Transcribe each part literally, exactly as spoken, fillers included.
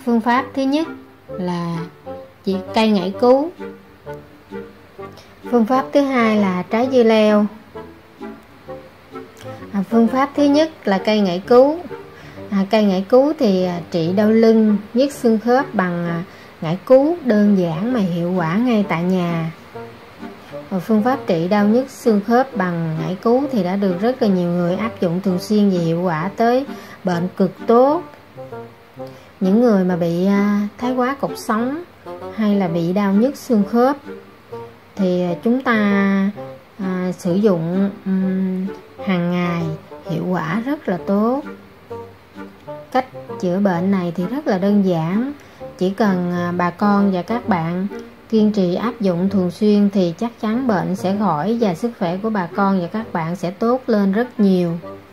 phương pháp thứ nhất là chỉ cây ngải cứu. Phương pháp thứ hai là trái dưa leo. À, phương pháp thứ nhất là cây ngải cứu. À, cây ngải cứu thì à, trị đau lưng, nhức xương khớp bằng à, ngải cứu đơn giản mà hiệu quả ngay tại nhà. Và phương pháp trị đau nhức xương khớp bằng ngải cứu thì đã được rất là nhiều người áp dụng thường xuyên và hiệu quả tới bệnh cực tốt. Những người mà bị à, thái quá cột sống hay là bị đau nhức xương khớp thì chúng ta à, sử dụng um, hàng ngày hiệu quả rất là tốt. Cách chữa bệnh này thì rất là đơn giản, chỉ cần à, bà con và các bạn kiên trì áp dụng thường xuyên thì chắc chắn bệnh sẽ khỏi và sức khỏe của bà con và các bạn sẽ tốt lên rất nhiều.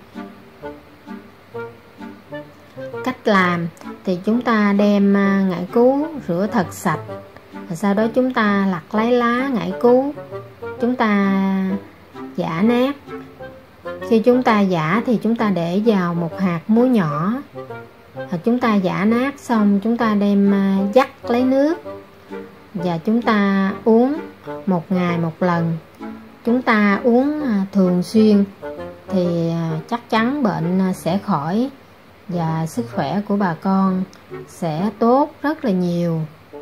Cách làm thì chúng ta đem ngải cứu rửa thật sạch, và sau đó chúng ta lặt lấy lá ngải cứu, chúng ta giã nát. Khi chúng ta giã thì chúng ta để vào một hạt muối nhỏ. Chúng ta giã nát xong chúng ta đem vắt lấy nước và chúng ta uống một ngày một lần. Chúng ta uống thường xuyên thì chắc chắn bệnh sẽ khỏi và sức khỏe của bà con sẽ tốt rất là nhiều.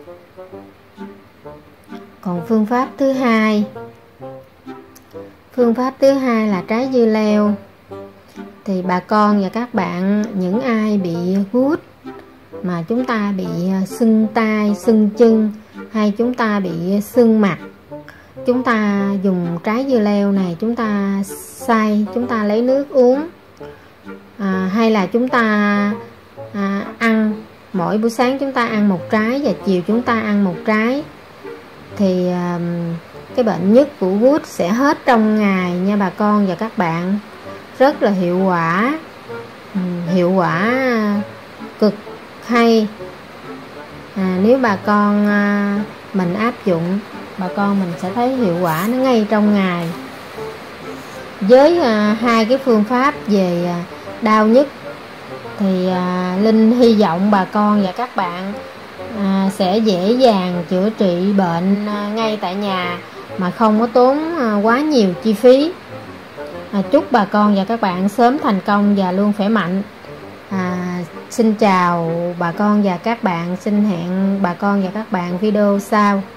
Còn phương pháp thứ hai, phương pháp thứ hai là trái dưa leo. Thì bà con và các bạn, những ai bị gút mà chúng ta bị sưng tay, sưng chân hay chúng ta bị sưng mặt, chúng ta dùng trái dưa leo này, chúng ta xay, chúng ta lấy nước uống. À, hay là chúng ta à, ăn mỗi buổi sáng chúng ta ăn một trái và chiều chúng ta ăn một trái thì à, cái bệnh nhức của gút sẽ hết trong ngày nha bà con và các bạn. Rất là hiệu quả, ừ, hiệu quả cực hay. À, nếu bà con à, mình áp dụng, bà con mình sẽ thấy hiệu quả nó ngay trong ngày. Với à, hai cái phương pháp về à, đau nhức thì à, Linh hy vọng bà con và các bạn à, sẽ dễ dàng chữa trị bệnh à, ngay tại nhà mà không có tốn à, quá nhiều chi phí. À, chúc bà con và các bạn sớm thành công và luôn khỏe mạnh. À, xin chào bà con và các bạn, xin hẹn bà con và các bạn video sau.